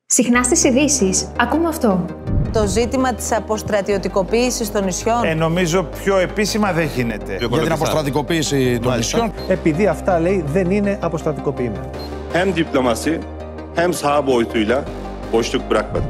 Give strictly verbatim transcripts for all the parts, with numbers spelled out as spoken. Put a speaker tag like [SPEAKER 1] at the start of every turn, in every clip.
[SPEAKER 1] Συχνά στις ειδήσεις ακούμε αυτό.
[SPEAKER 2] Το ζήτημα της αποστρατιωτικοποίησης των νησιών.
[SPEAKER 3] Ε, νομίζω πιο επίσημα δεν γίνεται.
[SPEAKER 4] Για την αποστρατικοποίηση των νησιών.
[SPEAKER 5] Επειδή αυτά, λέει, δεν είναι αποστρατικοποιημένα.
[SPEAKER 6] Hem diplomasi hem saha boyutuyla boşluk bırakmadı.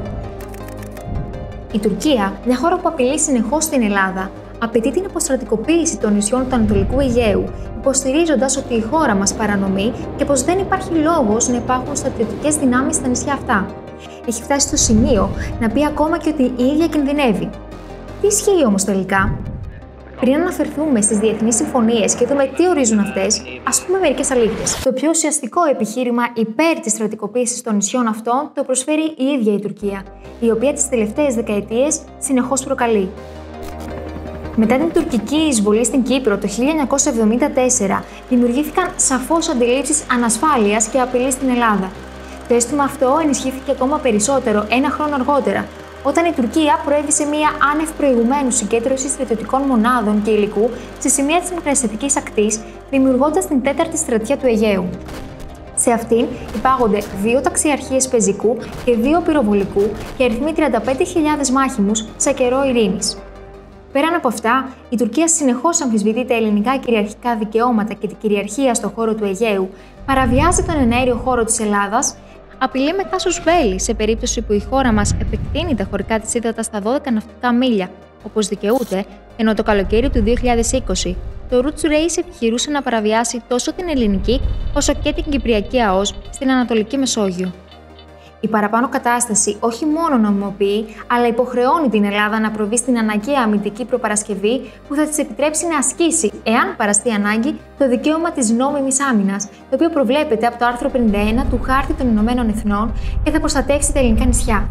[SPEAKER 1] Η Τουρκία, μια χώρα που απειλεί συνεχώς την Ελλάδα, απαιτεί την αποστρατικοποίηση των νησιών του Ανατολικού Αιγαίου, υποστηρίζοντας ότι η χώρα μας παρανομεί και πως δεν υπάρχει λόγος να υπάρχουν στρατιωτικές δυνάμεις στα νησιά αυτά. Έχει φτάσει στο σημείο να πει ακόμα και ότι η ίδια κινδυνεύει. Τι ισχύει όμως τελικά? Πριν αναφερθούμε στις διεθνείς συμφωνίες και δούμε τι ορίζουν αυτές, ας πούμε μερικές αλήθειες. Το πιο ουσιαστικό επιχείρημα υπέρ της στρατικοποίησης των νησιών αυτών το προσφέρει η ίδια η Τουρκία, η οποία τις τελευταίες δεκαετίες συνεχώς προκαλεί. Μετά την τουρκική εισβολή στην Κύπρο το χίλια εννιακόσια εβδομήντα τέσσερα, δημιουργήθηκαν σαφώς αντιλήψεις ανασφάλειας και απειλής στην Ελλάδα. Το αίσθημα αυτό ενισχύθηκε ακόμα περισσότερο ένα χρόνο αργότερα, όταν η Τουρκία προέβη σε μια άνευ προηγουμένου συγκέντρωση στρατιωτικών μονάδων και υλικού σε σημεία της Μικρασιατικής ακτής, δημιουργώντας την τέταρτη στρατιά του Αιγαίου. Σε αυτήν υπάγονται δύο ταξιαρχίες πεζικού και δύο πυροβολικού και αριθμεί τριάντα πέντε χιλιάδες μάχημους σε καιρό ειρήνης. Πέραν από αυτά, η Τουρκία συνεχώς αμφισβητεί τα ελληνικά κυριαρχικά δικαιώματα και την κυριαρχία στον χώρο του Αιγαίου, παραβιάζει τον εναέριο χώρο της Ελλάδας, απειλεί με κάσους μπέλη σε περίπτωση που η χώρα μας επεκτείνει τα χωρικά της ύδατα στα δώδεκα ναυτικά μίλια, όπως δικαιούται, ενώ το καλοκαίρι του δύο χιλιάδες είκοσι το Roots Race επιχειρούσε να παραβιάσει τόσο την ελληνική όσο και την κυπριακή ΑΟΣ στην Ανατολική Μεσόγειο. Η παραπάνω κατάσταση όχι μόνο νομιμοποιεί, αλλά υποχρεώνει την Ελλάδα να προβεί στην αναγκαία αμυντική προπαρασκευή που θα της επιτρέψει να ασκήσει, εάν παραστεί ανάγκη, το δικαίωμα της νόμιμης άμυνας, το οποίο προβλέπεται από το άρθρο πενήντα ένα του Χάρτη των Ηνωμένων Εθνών και θα προστατεύσει τα ελληνικά νησιά.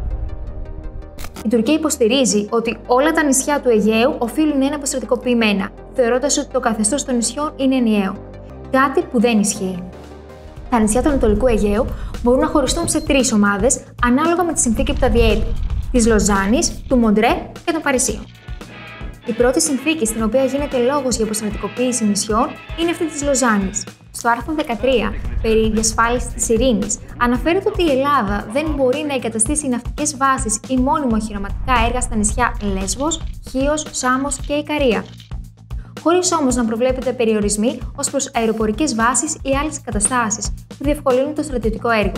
[SPEAKER 1] Η Τουρκία υποστηρίζει ότι όλα τα νησιά του Αιγαίου οφείλουν να είναι αποστρατικοποιημένα, θεωρώντας ότι το καθεστώς των νησιών είναι ενιαίο. Κάτι που δεν ισχύει. Τα νησιά του Ανατολικού Αιγαίου μπορούν να χωριστούν σε τρεις ομάδες ανάλογα με τη συνθήκη που τα διέπει: της Λοζάνης, του Μοντρέ και των Παρισίων. Η πρώτη συνθήκη στην οποία γίνεται λόγος για αποστρατικοποίηση νησιών είναι αυτή της Λοζάνης. Στο άρθρο δεκατρία, περί διασφάλισης της ειρήνης, αναφέρεται ότι η Ελλάδα δεν μπορεί να εγκαταστήσει ναυτικές βάσεις ή μόνιμα οχυρωματικά έργα στα νησιά Λέσβος, Χίος, Σάμος και Ικαρία, χωρίς όμως να προβλέπεται περιορισμοί ως προς αεροπορικές βάσεις ή άλλες εγκαταστάσεις που διευκολύνουν το στρατιωτικό έργο.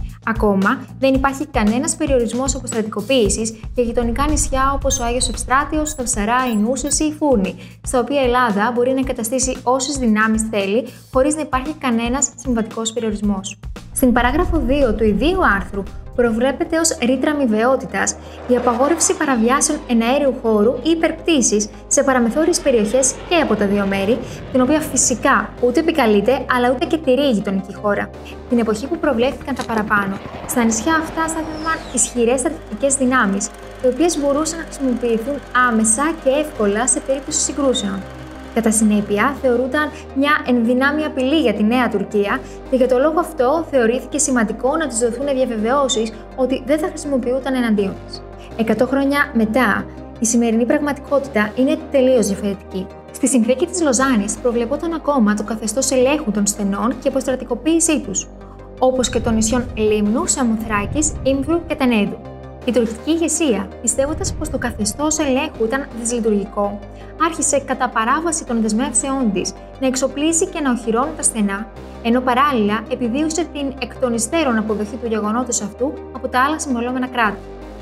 [SPEAKER 1] Ακόμα, δεν υπάρχει κανένας περιορισμός αποστρατικοποίησης για γειτονικά νησιά όπως ο Άγιος Ευστράτιος, τα Ψαρά, η Νούσος ή η Φούρνη, στα οποία η Ελλάδα μπορεί να εγκαταστήσει όσες δυνάμεις θέλει, χωρίς να υπάρχει κανένας συμβατικός περιορισμός. Στην παράγραφο δύο του ιδίου άρθρου προβλέπεται ως ρήτρα αμοιβαιότητας η απαγόρευση παραβιάσεων εναέριου χώρου ή υπερπτήσης σε παραμεθόριες περιοχές και από τα δύο μέρη, την οποία φυσικά ούτε επικαλείται αλλά ούτε και τηρεί η γειτονική χώρα. Την εποχή που προβλέφθηκαν τα παραπάνω, στα νησιά αυτά στάθηκαν ισχυρές στρατιωτικές δυνάμεις, οι οποίες μπορούσαν να χρησιμοποιηθούν άμεσα και εύκολα σε περίπτωση συγκρούσεων. Κατά συνέπεια, θεωρούνταν μια ενδυνάμει απειλή για τη νέα Τουρκία και για το λόγο αυτό θεωρήθηκε σημαντικό να της δοθούν διαβεβαιώσεις ότι δεν θα χρησιμοποιούταν εναντίον της. Εκατό χρόνια μετά, η σημερινή πραγματικότητα είναι τελείως διαφορετική. Στη συνθήκη της Λοζάνης προβλεπόταν ακόμα το καθεστώς ελέγχου των στενών και αποστρατικοποίησή τους, όπως και των νησιών Λίμνου, Σαμοθράκης, Ήμβρου και Τενέδου. Η τουρκική ηγεσία, πιστεύοντας πως το καθεστώς ελέγχου ήταν δυσλειτουργικό, άρχισε κατά παράβαση των δεσμεύσεών της να εξοπλίσει και να οχυρώνει τα στενά, ενώ παράλληλα επιβίωσε την εκ των υστέρων αποδοχή του γεγονότος αυτού από τα άλλα συμβαλόμενα κράτη.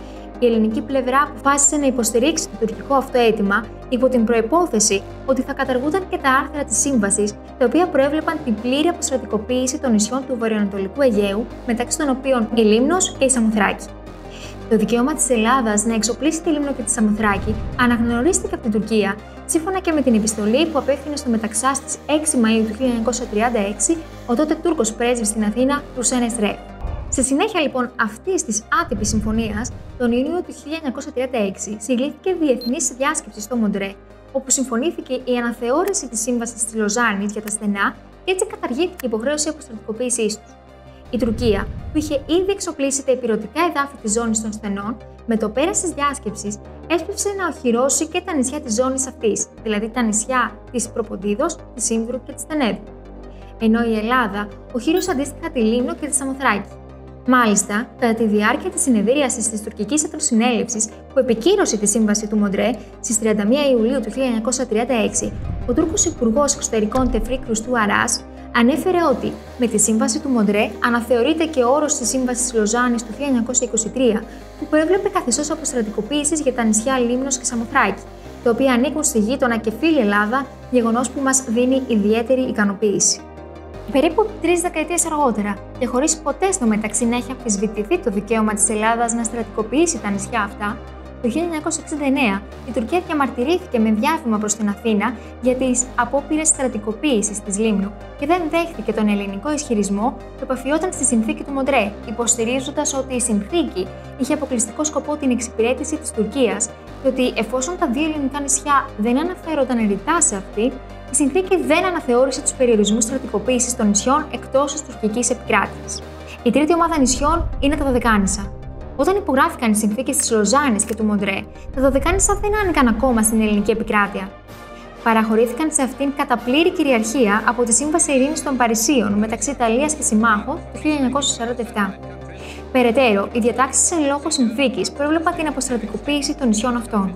[SPEAKER 1] Η ελληνική πλευρά αποφάσισε να υποστηρίξει το τουρκικό αυτό αίτημα υπό την προϋπόθεση ότι θα καταργούνταν και τα άρθρα της σύμβασης, τα οποία προέβλεπαν την πλήρη αποστρατικοποίηση των νησιών του βορειοανατολικού Αιγαίου, μεταξύ των οποίων η Λίμνος και η Σαμοθράκη. Το δικαίωμα της Ελλάδας να εξοπλίσει τη Λίμνο και τη Σαμοθράκη αναγνωρίστηκε από την Τουρκία, σύμφωνα και με την επιστολή που απέφθινε στο Μεταξά στις έξι Μαΐου του χίλια εννιακόσια τριάντα έξι ο τότε Τούρκος πρέσβης στην Αθήνα, Ρουσέν Εστρέ. Σε συνέχεια λοιπόν αυτής της άτυπης συμφωνίας, τον Ιούνιο του χίλια εννιακόσια τριάντα έξι συγκλήθηκε διεθνής διάσκεψη στο Μοντρέ, όπου συμφωνήθηκε η αναθεώρηση της σύμβασης της Λοζάνης για τα στενά και έτσι καταργήθηκε η υποχρέωση αποστρατικοποίησής τους. Η Τουρκία, που είχε ήδη εξοπλίσει τα ηπειρωτικά εδάφη της ζώνης των στενών, με το πέρας της διάσκεψης έσπευσε να οχυρώσει και τα νησιά της ζώνης αυτής, δηλαδή τα νησιά της Προποντίδος, της Ήμβρου και της Τενέδου. Ενώ η Ελλάδα οχύρωσε αντίστοιχα τη Λίμνο και τη Σαμοθράκη. Μάλιστα, κατά τη διάρκεια της συνεδρίασης της Τουρκικής Εθνοσυνέλευσης που επικύρωσε τη Σύμβαση του Μοντρέ στις τριάντα μία Ιουλίου του χίλια εννιακόσια τριάντα έξι, ο Τούρκος Υπουργός Εξωτερικών Τεφρίκ Ρουστού Αράς ανέφερε ότι με τη Σύμβαση του Μοντρέ αναθεωρείται και ο όρος της Σύμβασης της Λοζάνης του χίλια εννιακόσια είκοσι τρία, που προέβλεπε καθεστώς αποστρατικοποίησης για τα νησιά Λίμνος και Σαμοθράκη, τα οποία ανήκουν στη γείτονα και φίλη Ελλάδα, γεγονός που μας δίνει ιδιαίτερη ικανοποίηση. Περίπου τρεις δεκαετίες αργότερα, και χωρίς ποτέ στο μεταξύ να έχει αμφισβητηθεί το δικαίωμα της Ελλάδας να στρατικοποιήσει τα νησιά αυτά, το χίλια εννιακόσια εξήντα εννέα η Τουρκία διαμαρτυρήθηκε με διάβημα προς την Αθήνα για τις απόπειρες στρατικοποίησης της Λίμνου και δεν δέχθηκε τον ελληνικό ισχυρισμό που επαφιόταν στη συνθήκη του Μοντρέ, υποστηρίζοντας ότι η συνθήκη είχε αποκλειστικό σκοπό την εξυπηρέτηση της Τουρκίας και ότι εφόσον τα δύο ελληνικά νησιά δεν αναφέρονταν ρητά σε αυτή, η συνθήκη δεν αναθεώρησε τους περιορισμούς στρατικοποίησης των νησιών εκτός της τουρκικής επικράτειας. Η τρίτη ομάδα νησιών είναι τα Δωδεκάνησα. Όταν υπογράφηκαν οι συνθήκες της Λοζάνης και του Μοντρέ, τα Δωδεκάνησα δεν άνοικαν ακόμα στην ελληνική επικράτεια. Παραχωρήθηκαν σε αυτήν κατά πλήρη κυριαρχία από τη Σύμβαση Ειρήνης των Παρισίων μεταξύ Ιταλίας και Συμμάχων του χίλια εννιακόσια σαράντα επτά. Περαιτέρω, οι διατάξεις εν λόγω συνθήκης προέβλεπαν την αποστρατικοποίηση των νησιών αυτών.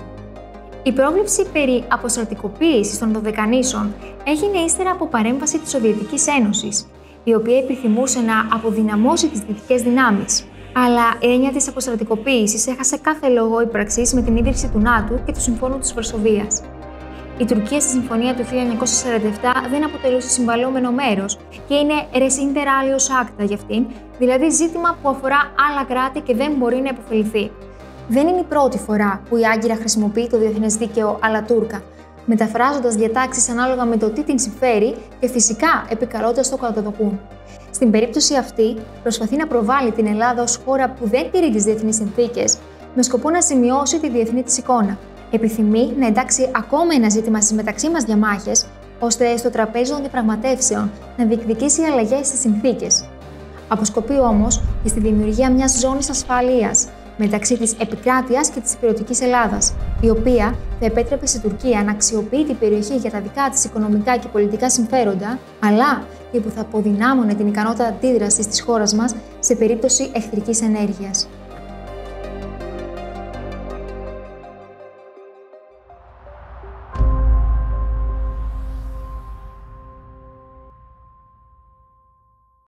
[SPEAKER 1] Η πρόβλεψη περί αποστρατικοποίησης των Δωδεκανήσων έγινε ύστερα από παρέμβαση της Σοβιετικής Ένωσης, η οποία επιθυμούσε να αποδυναμώσει τις δυτικές δυνάμεις. Αλλά η έννοια της αποστρατικοποίησης έχασε κάθε λόγο ύπαρξης με την ίδρυση του ΝΑΤΟ και του Συμφώνου της Βαρσοβίας. Η Τουρκία στη Συμφωνία του χίλια εννιακόσια σαράντα επτά δεν αποτελούσε συμβαλόμενο μέρος και είναι res inter alios acta για αυτήν, δηλαδή ζήτημα που αφορά άλλα κράτη και δεν μπορεί να υποφεληθεί. Δεν είναι η πρώτη φορά που η Άγκυρα χρησιμοποιεί το διεθνές δίκαιο αλλά Τούρκα, μεταφράζοντας διατάξεις ανάλογα με το τι την συμφέρει και φυσικά επικαλώντας το κατά το δοκούν. Στην περίπτωση αυτή, προσπαθεί να προβάλλει την Ελλάδα ως χώρα που δεν τηρεί τις διεθνείς συνθήκες, με σκοπό να σημειώσει τη διεθνή της εικόνα. Επιθυμεί να εντάξει ακόμα ένα ζήτημα στις μεταξύ μας διαμάχες, ώστε στο τραπέζι των διαπραγματεύσεων να διεκδικήσει αλλαγές στις συνθήκες. Αποσκοπεί όμως και στη δημιουργία μιας ζώνης ασφαλείας μεταξύ της επικράτειας και της ηπειρωτικής Ελλάδας, η οποία θα επέτρεπε στην Τουρκία να αξιοποιεί την περιοχή για τα δικά της οικονομικά και πολιτικά συμφέροντα, αλλά και που θα αποδυνάμωνε την ικανότητα αντίδρασης της χώρας μας σε περίπτωση εχθρικής ενέργειας.